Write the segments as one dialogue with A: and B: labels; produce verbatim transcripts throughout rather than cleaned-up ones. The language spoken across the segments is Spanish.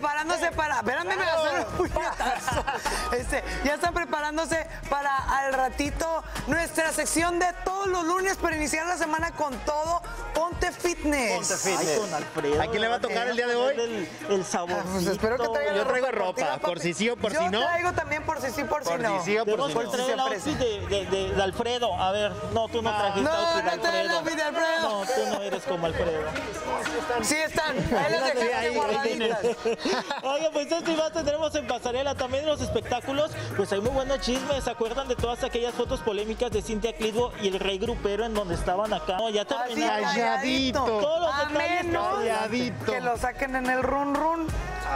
A: preparándose para... Espérame, me gastaron un puñetazo. Este, ya están preparándose para al ratito nuestra sección de todos los lunes para iniciar la semana con todo. Ponte Fitness.
B: Ponte Fitness.
C: Ay, con Alfredo,
B: ¿A quién le va a tocar el día de hoy?
C: El, el sabor.
A: Pues espero que traiga
B: Yo traigo ropa, por si sí o por si no.
A: Yo traigo también por si sí, por si
B: Por
A: no.
B: si sí o por
C: Tenemos
B: si
C: que
B: no.
C: traer el outfit de, de, de, de Alfredo. A ver, no, tú no trajiste
A: No,
C: outfit de
A: no trae el
C: Alfredo.
A: outfit de Alfredo.
C: No, tú no eres como Alfredo.
A: Sí están. Ahí los
B: Sí,
A: dejé
B: ahí, ahí
A: guardaditas.
C: Oiga, pues esto y más tendremos en pasarela. También en los espectáculos, pues hay muy buenos chismes. ¿Se acuerdan de todas aquellas fotos polémicas de Cintia Clitbo y el Rey Grupero en donde estaban acá? No, ya
A: Así,
C: terminaron.
B: calladito.
C: Todos los
A: A
C: detalles.
A: menos
B: calladito.
A: que lo saquen en el run run.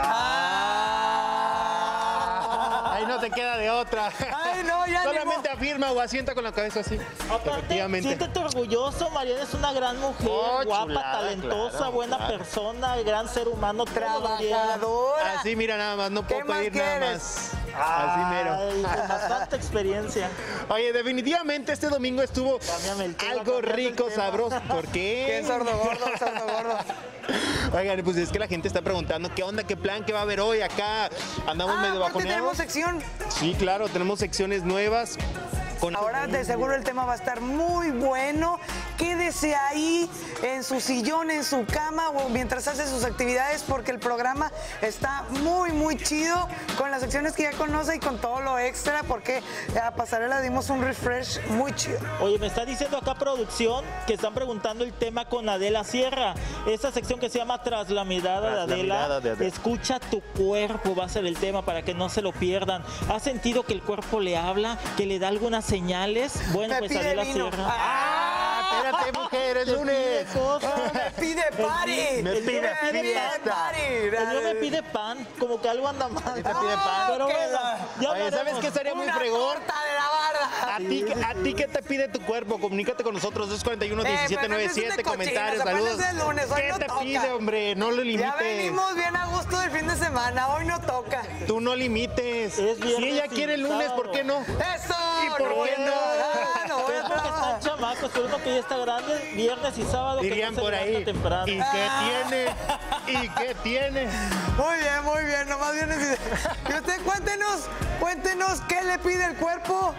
A: Ah.
B: Ahí no te queda de otra.
A: Ay, no, ya ni
B: Solamente afirma o asienta con la cabeza así.
C: Aparte,
B: Efectivamente.
C: siéntete orgulloso, Mariana es una gran mujer,
B: Oh,
C: guapa,
B: chulada,
C: talentosa,
B: claro,
C: buena
B: claro.
C: persona, gran ser humano, todo bien.
A: Trabajadora.
B: Así, mira, nada más, no
A: ¿Qué
B: puedo
A: más
B: pedir nada
A: quieres?
B: más. Así mero.
C: Ay, con bastante experiencia.
B: Oye, definitivamente este domingo estuvo
C: Cámbiame el tema,
B: algo
C: cámbiame el
B: rico,
C: tema.
B: sabroso. ¿Por
A: Qué
B: qué?
A: sordo gordo, sordo gordo.
B: Oigan, pues es que la gente está preguntando qué onda, qué plan, qué va a haber hoy acá. Andamos
A: Ah,
B: medio
A: aparte tenemos
B: bajoneados.
A: sección.
B: Sí, claro, tenemos secciones nuevas. Con...
A: Ahora de seguro el tema va a estar muy bueno. Quédese ahí en su sillón, en su cama o mientras hace sus actividades porque el programa está muy, muy chido con las secciones que ya conoce y con todo lo extra porque a Pasarela dimos un refresh muy chido.
C: Oye, me está diciendo acá producción que están preguntando el tema con Adela Sierra. Esa sección que se llama Tras la mirada,
B: Tras la
C: de, Adela,
B: mirada de Adela.
C: Escucha tu cuerpo, va a ser el tema para que no se lo pierdan. ¿Has sentido que el cuerpo le habla, que le da algunas señales? Bueno,
A: Me
C: pues
A: pide
C: Adela
A: vino.
C: Sierra.
B: ¡Ah! Espérate, mujer, es lunes.
A: Me pide party.
B: Me pide fiesta.
A: party.
C: El mío me pide pan, como que algo anda mal.
B: te pide pan?
C: Pero
A: ¿Qué
C: bueno,
A: da?
C: ya
B: Oye, ¿sabes
C: hablaremos.
B: qué sería muy
A: Una
B: fregón?
A: torta de la barda.
B: ¿A ti, ¿A ti qué te pide tu cuerpo? Comunícate con nosotros, dos cuatro uno,
A: Eh,
B: diecisiete
A: pero no
B: noventa y siete,
A: es de
B: comentarios,
A: cochinos,
B: saludos.
A: apenas es lunes, hoy
B: ¿Qué
A: no
B: te
A: toca.
B: pide, hombre? No lo
A: Ya
B: limites.
A: venimos bien a gusto del fin de semana, hoy no toca.
B: Tú no limites.
C: Es
B: Si
C: viernes
B: ella
C: y
B: quiere el lunes, ¿por qué no?
A: ¡Eso!
B: ¿Y por
A: no
B: qué
A: voy a
B: no?
A: trabajar, no voy a
C: Es porque
A: trabajar.
C: están chamacos, pero uno que ya está grande, viernes y sábado,
B: Dirían
C: que no
B: por
C: se
B: ahí.
C: levanta temprano.
B: ¿Y qué tiene? ¿Y qué tiene?
A: Muy bien, muy bien, nomás viene. Y usted cuéntenos, cuéntenos qué le pide el cuerpo.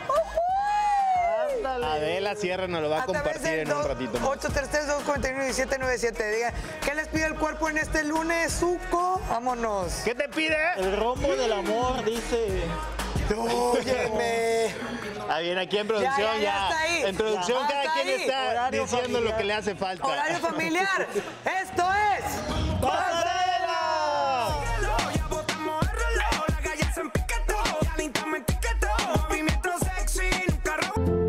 B: Adela Sierra nos lo va a
A: través
B: compartir
A: del
B: en un ratito más.
A: ocho tres tres, dos cuatro uno, diecisiete noventa y siete. Diga, ¿qué les pide el cuerpo en este lunes, Zuko? Vámonos.
B: ¿Qué te pide?
C: El rombo del amor, dice.
A: Óyeme.
B: Ah, bien, aquí en producción
A: Ya,
B: ya.
A: ya, ya está ahí.
B: En producción
A: Ya,
B: cada
A: está
B: quien
A: ahí.
B: está
C: Horario
B: diciendo
C: familiar.
B: lo que le hace falta.
A: Horario familiar. Esto es
B: ¡Pasarela!
D: Ya botamos el reloj, la calle se empiquetó, Anita me etiquetó, movimiento sexy, nunca robó.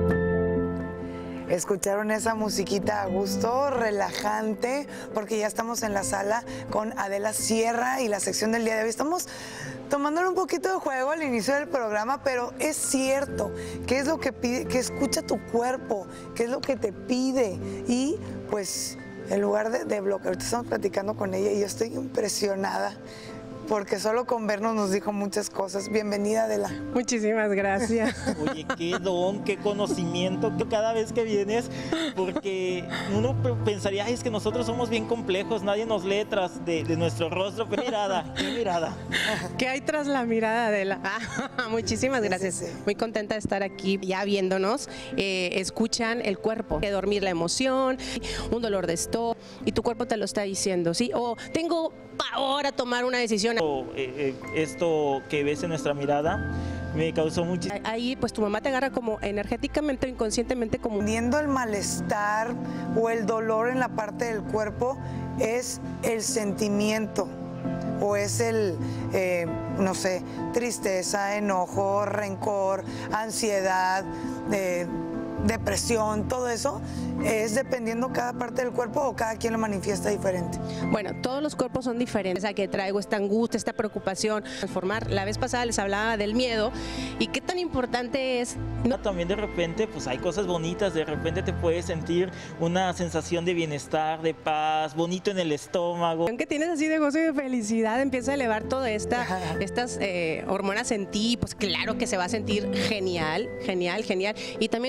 A: Escucharon esa musiquita a gusto, relajante, porque ya estamos en la sala con Adela Sierra y la sección del día de hoy. Estamos tomándole un poquito de juego al inicio del programa, pero es cierto, ¿qué es lo que pide? Que escucha tu cuerpo, qué es lo que te pide. Y pues en lugar de, de bloquear, ahorita estamos platicando con ella y yo estoy impresionada. Porque solo con vernos nos dijo muchas cosas. Bienvenida, Adela.
E: Muchísimas gracias.
C: Oye, qué don, qué conocimiento que cada vez que vienes, porque uno pe- pensaría, "Ay, es que nosotros somos bien complejos, nadie nos lee tras de, de nuestro rostro, pero mirada, qué mirada.
E: ¿Qué hay tras la mirada de la? Ah, muchísimas gracias.
A: Sí, sí, sí.
E: Muy contenta de estar aquí ya viéndonos. Eh, escuchan el cuerpo, que dormir la emoción, un dolor de estómago y tu cuerpo te lo está diciendo, ¿sí? O tengo ahora tomar una decisión.
C: O, eh, eh, esto que ves en nuestra mirada me causó mucho.
E: Ahí pues tu mamá te agarra como energéticamente o inconscientemente como un
A: Dependiendo el malestar o el dolor en la parte del cuerpo, es el sentimiento o es el, eh, no sé, tristeza, enojo, rencor, ansiedad, eh, depresión, todo eso es dependiendo cada parte del cuerpo o cada quien lo manifiesta diferente.
E: Bueno, todos los cuerpos son diferentes. O sea, que traigo esta angustia, esta preocupación, transformar. La vez pasada les hablaba del miedo y qué tan importante es. No,
C: También de repente pues hay cosas bonitas, de repente te puedes sentir una sensación de bienestar, de paz, bonito en el estómago.
E: que tienes así de gozo y de felicidad, empieza a elevar todas esta, estas eh, hormonas en ti, pues claro que se va a sentir genial, genial, genial. Y también es que
A: Eh,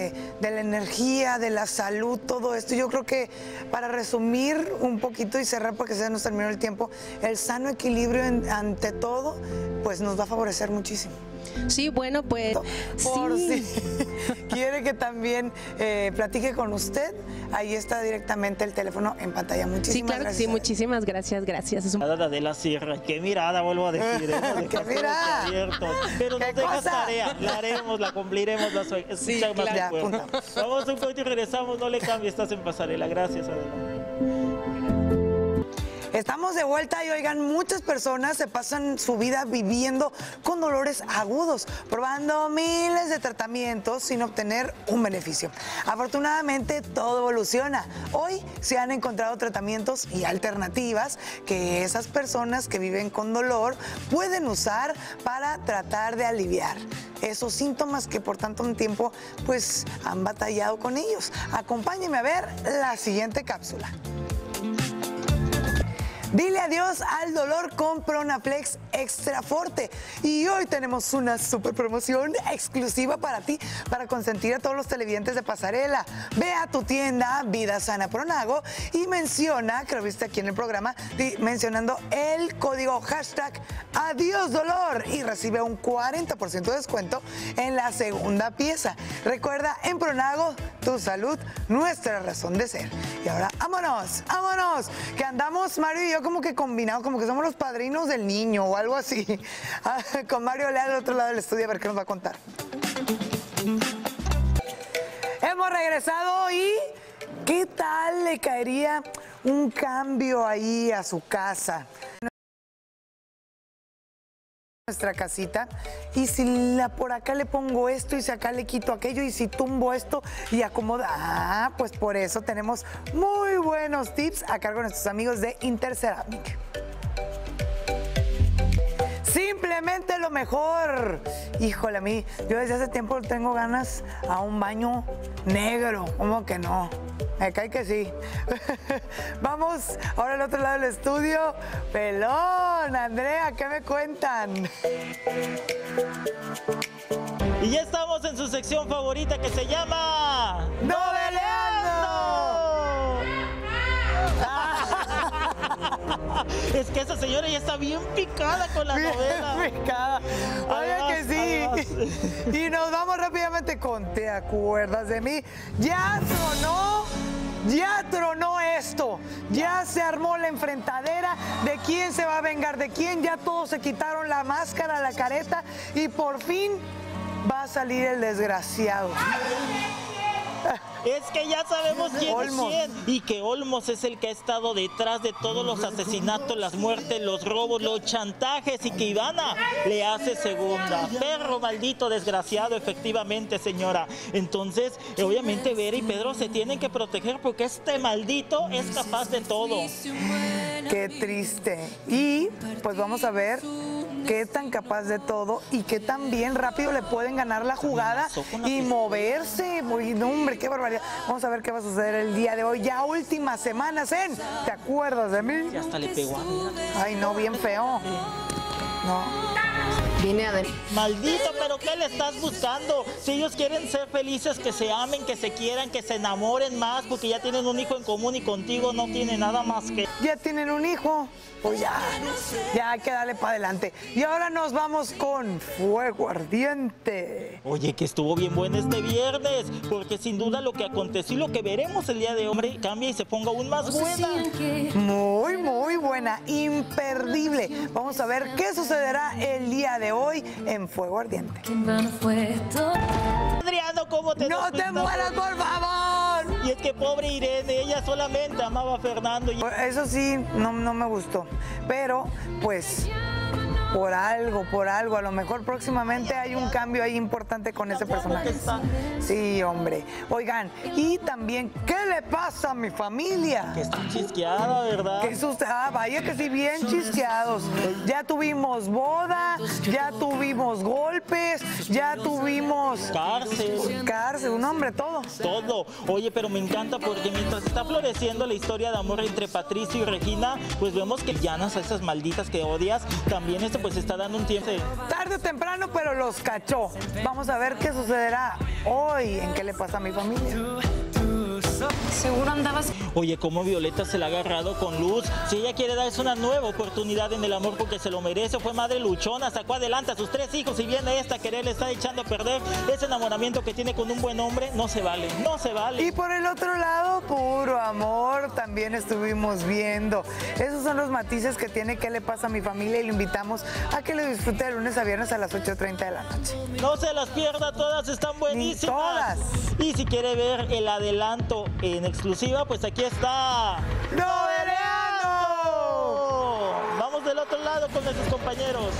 A: de, de la energía, de la salud, todo esto. Yo creo que para resumir un poquito y cerrar porque se nos terminó el tiempo, el sano equilibrio en, ante todo, pues nos va a favorecer muchísimo.
E: Sí, bueno, pues
A: Por
E: sí.
A: si quiere que también eh, platique con usted, ahí está directamente el teléfono en pantalla. Muchísimas
E: Sí, claro que
A: gracias.
E: sí,
A: Adela.
E: muchísimas gracias, gracias. Es un-
C: Mirada de Adela Sierra, qué mirada, vuelvo a decir. ¿eh? Nos
A: ¡Qué
C: dejas
A: mirada!
C: abiertos. Pero
A: ¡Qué
C: nos dejas
A: cosa!
C: tarea, la haremos, la cumpliremos, la soy.
E: Sí,
C: Escucha más
A: claro.
C: fuerte.
A: Ya, apuntamos.
C: Vamos a un corte y regresamos, no le cambies, estás en Pasarela. Gracias, Adela.
A: Estamos de vuelta y oigan, muchas personas se pasan su vida viviendo con dolores agudos, probando miles de tratamientos sin obtener un beneficio. Afortunadamente todo evoluciona. Hoy se han encontrado tratamientos y alternativas que esas personas que viven con dolor pueden usar para tratar de aliviar esos síntomas que por tanto tiempo pues han batallado con ellos. Acompáñenme a ver la siguiente cápsula. Dile adiós al dolor con Pronaflex Extra Forte. Y hoy tenemos una super promoción exclusiva para ti, para consentir a todos los televidentes de Pasarela. Ve a tu tienda Vida Sana Pronago y menciona, que lo viste aquí en el programa, di- mencionando el código hashtag Adiós Dolor y recibe un cuarenta por ciento de descuento en la segunda pieza. Recuerda, en Pronago, tu salud, nuestra razón de ser. Y ahora, vámonos, vámonos, que andamos, Mario y yo, como que combinados, como que somos los padrinos del niño o algo así. Ah, con Mario Lea al otro lado del estudio a ver qué nos va a contar. Hemos regresado y ¿qué tal le caería un cambio ahí a su casa? Nuestra casita, y si la, por acá le pongo esto y si acá le quito aquello y si tumbo esto y acomodo, ah, pues por eso tenemos muy buenos tips a cargo de nuestros amigos de Interceramic. Simplemente lo mejor. Híjole, a mí, yo desde hace tiempo tengo ganas a un baño negro. ¿Cómo que no? Me cae que sí. Vamos ahora al otro lado del estudio. Pelón, Andrea, ¿qué me cuentan?
C: Y ya estamos en su sección favorita que se llama...
A: ¡Noveleando!
C: Es que esa señora ya está bien picada con la
A: Bien
C: novela.
A: picada. Oye
C: Además,
A: que sí.
C: además.
A: Y nos vamos rápidamente con ¿te acuerdas de mí? Ya tronó, ya tronó esto. Ya se armó la enfrentadera de quién se va a vengar de quién. Ya todos se quitaron la máscara, la careta y por fin va a salir el desgraciado.
C: Es que ya sabemos quién
A: Olmos.
C: es quién. Y que Olmos es el que ha estado detrás de todos los asesinatos, las muertes, los robos, los chantajes. Y que Ivana le hace segunda. Perro maldito, desgraciado, efectivamente, señora. Entonces, obviamente, Vera y Pedro se tienen que proteger porque este maldito es capaz de todo.
A: Qué triste. Y pues vamos a ver qué tan capaz de todo y qué tan bien rápido le pueden ganar la jugada y moverse. Uy, no, hombre, qué barbaridad. Vamos a ver qué va a suceder el día de hoy. Ya últimas semanas en ¿te acuerdas de mí?
C: Y hasta le pegó a Vera.
A: Ay, no, bien feo. No.
E: Vine a ver.
C: Maldito, pero ¿qué le estás buscando? Si ellos quieren ser felices, que se amen, que se quieran, que se enamoren más, porque ya tienen un hijo en común y contigo no tiene nada más que...
A: Ya tienen un hijo. Pues ya, ya hay que darle para adelante. Y ahora nos vamos con Fuego Ardiente.
C: Oye, que estuvo bien bueno este viernes, porque sin duda lo que aconteció y lo que veremos el día de hoy cambia y se ponga aún más buena.
A: Muy, muy buena, imperdible. Vamos a ver qué sucederá el día de hoy en Fuego Ardiente.
C: Adriano, ¿cómo te
A: ¡No
C: das
A: te
C: cuenta?
A: mueras, por favor!
C: Y es que pobre Irene, ella solamente amaba a Fernando. Y...
A: Eso sí, no, no me gustó. Pero, pues, por algo, por algo, a lo mejor próximamente hay un cambio ahí importante con ese personaje. Sí, hombre. Oigan, y también, ¿qué le pasa a mi familia?
C: Que está chisqueada, ¿verdad?
A: Que susto- ah, vaya que sí, bien chisqueados. Ya tuvimos boda, ya tuvimos golpes, ya tuvimos
C: Cárcel.
A: cárcel, un hombre, todo.
C: Todo. Oye, pero me encanta porque mientras está floreciendo la historia de amor entre Patricio y Regina, pues vemos que llanas a esas malditas que odias. También este eso pues está dando un tiempo.
A: Tarde o temprano, pero los cachó. Vamos a ver qué sucederá hoy en qué le pasa a mi familia.
F: Seguro andabas...
C: Oye, cómo Violeta se la ha agarrado con Luz. Si ella quiere darse una nueva oportunidad en el amor porque se lo merece, fue madre luchona, sacó adelante a sus tres hijos y viene esta a querer, le está echando a perder ese enamoramiento que tiene con un buen hombre. No se vale, no se vale.
A: Y por el otro lado, puro amor, también estuvimos viendo. Esos son los matices que tiene qué le pasa a mi familia y lo invitamos a que lo disfrute de lunes a viernes a las ocho treinta de la noche.
C: No se las pierda, todas están buenísimas.
A: Ni todas.
C: Y si quiere ver el adelanto en exclusiva, pues aquí está
A: ¡Noveleando!
C: Vamos del otro lado con nuestros compañeros.